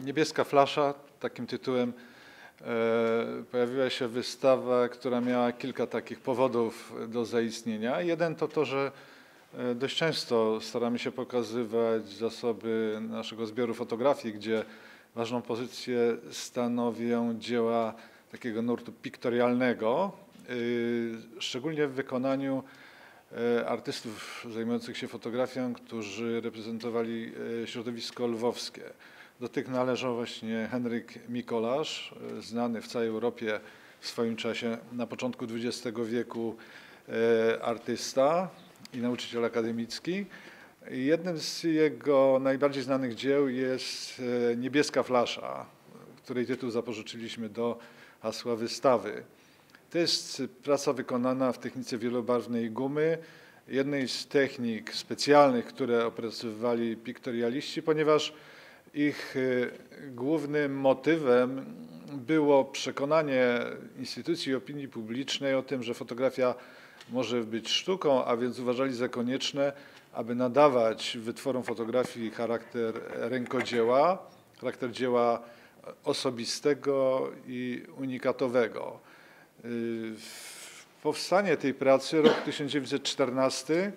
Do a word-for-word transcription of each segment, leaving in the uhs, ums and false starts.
Niebieska flasza, takim tytułem e, pojawiła się wystawa, która miała kilka takich powodów do zaistnienia. Jeden to to, że dość często staramy się pokazywać zasoby naszego zbioru fotografii, gdzie ważną pozycję stanowią dzieła takiego nurtu piktorialnego, szczególnie w wykonaniu artystów zajmujących się fotografią, którzy reprezentowali środowisko lwowskie. Do tych należał właśnie Henryk Mikołasz, znany w całej Europie w swoim czasie na początku dwudziestego wieku artysta i nauczyciel akademicki. Jednym z jego najbardziej znanych dzieł jest Niebieska flasza, której tytuł zapożyczyliśmy do hasła wystawy. To jest praca wykonana w technice wielobarwnej gumy, jednej z technik specjalnych, które opracowywali piktorialiści, ponieważ ich głównym motywem było przekonanie instytucji i opinii publicznej o tym, że fotografia może być sztuką, a więc uważali za konieczne, aby nadawać wytworom fotografii charakter rękodzieła, charakter dzieła osobistego i unikatowego. Powstanie tej pracy, rok tysiąc dziewięćset czternasty,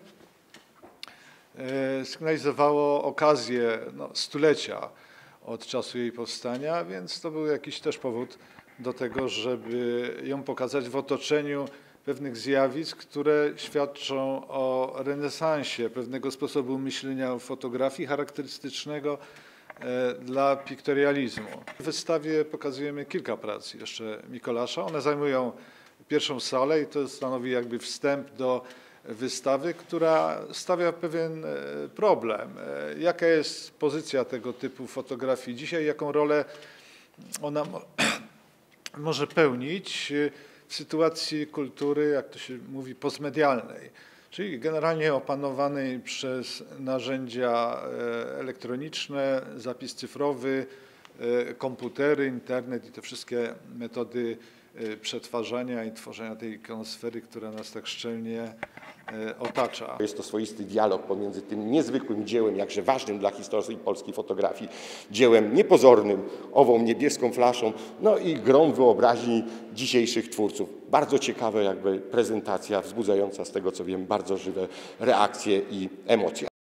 sygnalizowało okazję no, stulecia od czasu jej powstania, więc to był jakiś też powód do tego, żeby ją pokazać w otoczeniu pewnych zjawisk, które świadczą o renesansie pewnego sposobu myślenia o fotografii charakterystycznego dla piktorializmu. W wystawie pokazujemy kilka prac jeszcze Mikołasza. One zajmują pierwszą salę i to stanowi jakby wstęp do wystawy, która stawia pewien problem. Jaka jest pozycja tego typu fotografii dzisiaj, jaką rolę ona może pełnić w sytuacji kultury, jak to się mówi, postmedialnej, czyli generalnie opanowanej przez narzędzia elektroniczne, zapis cyfrowy, komputery, internet i te wszystkie metody przetwarzania i tworzenia tej ikonosfery, która nas tak szczelnie otacza. Jest to swoisty dialog pomiędzy tym niezwykłym dziełem, jakże ważnym dla historii polskiej fotografii, dziełem niepozornym, ową niebieską flaszą, no i grą wyobraźni dzisiejszych twórców. Bardzo ciekawa jakby prezentacja, wzbudzająca z tego co wiem bardzo żywe reakcje i emocje.